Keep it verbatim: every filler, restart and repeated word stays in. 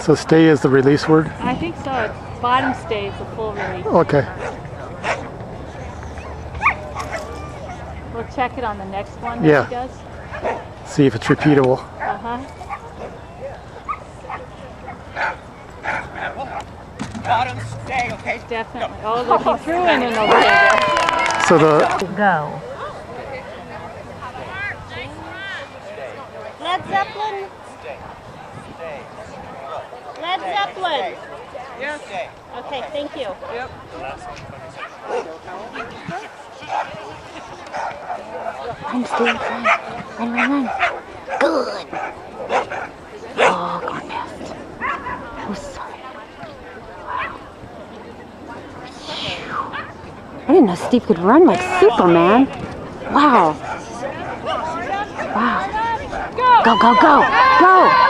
So stay is the release word? I think so. It's bottom stay is the full release. Okay. We'll check it on the next one that Yeah. he does. See if it's repeatable. Uh-huh. Bottom stay, okay? Definitely. Oh, look, he threw in an over there. So the Go. Led Zeppelin. Led Zeppelin. Yes. Okay, thank you. Yep. Run, Steve, run. Run, run, run. Good. Oh, gone past. Oh, sorry. Wow. I didn't know Steve could run like Superman. Wow. Wow. Go, go, go, go.